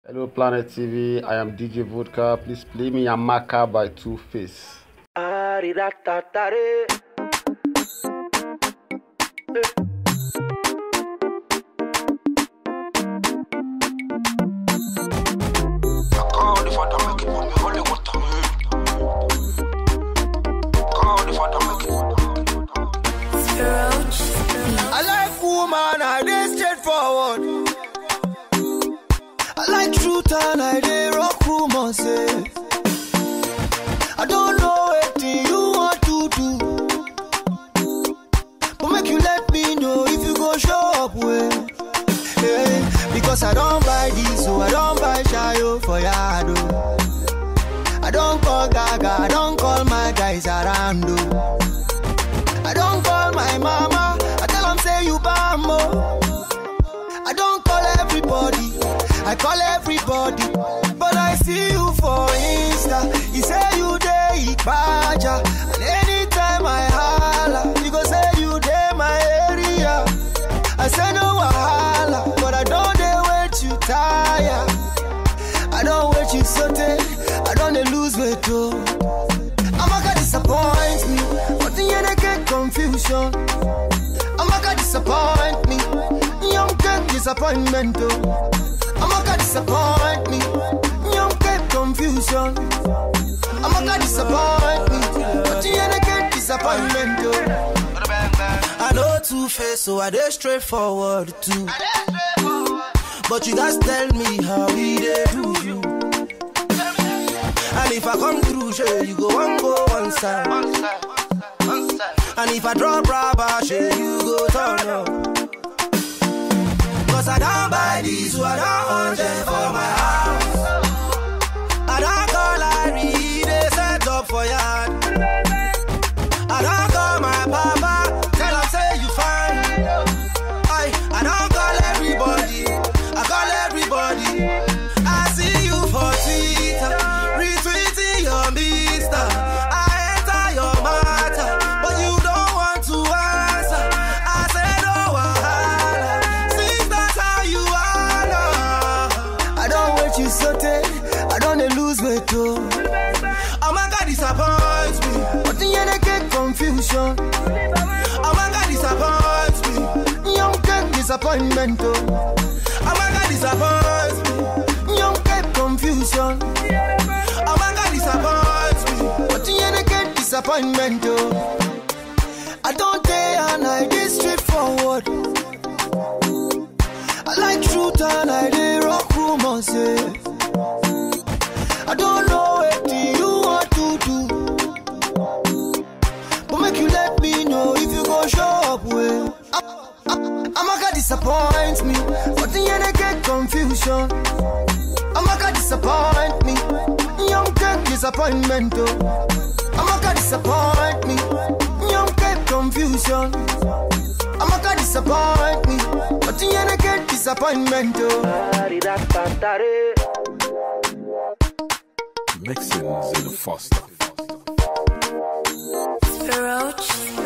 Hello Planet TV, I am DJ Vodka. Please play me Amaka by Two-Face. I like woman, I dey straightforward. I like truth and I dey rock rumors. I don't know what you want to do, but make you let me know if you go show up well. Because I don't buy this, so I don't buy Shayo for Yado. I don't call Gaga, I don't call my guys around. I don't call my mama, I tell them say you bambo. I don't call everybody, I call everybody. But I see you for Insta, you say you dey Ibaja. And anytime I holla, you go say you dey my area. I say no wahala, but I don't dey wait you tire. I don't wait you sote, I don't dey lose weight too. Amaka disappoint me, but the end I get confusion. Amaka disappoint me, young get disappointment too. Amaka disappoint me, young get confusion. Amaka disappoint me, but the end I get disappointment too. I know Two-Face, so I dey straightforward too. But you guys tell me how we dey do you. And if I come through, sure, you go one side. And if I drop rubber, sure, you go turn up. Cause I don't buy these, so I don't want them for my house. I don't call Larry, they set up for yard. I don't call my papa, tell him say you fine. I don't call everybody, I call everybody. I see you for Twitter, retweeting your mister. I enter your matter, but you don't want to answer. I say no wahala, since that's how you are now. I don't wait you sote, I don't lose weight too. Amaka disappoints me, but the end I get confusion. Amaka disappoints me, young get disappointment too. Amaka disappoints me, young get confusion. Amaka disappoints me, but the end I get disappointment too. I don't dare and I dey straightforward. I like truth and I dey rock rumors. I don't know what you want to do, but make you let me know if you go show up well. Amaka disappoint me, but the end I get confusion. Amaka disappoint me, young get disappointment too. Amaka disappoint me, young get confusion. Amaka disappoint me, but the end I get disappointment too. Mixins in the Foster. Roach.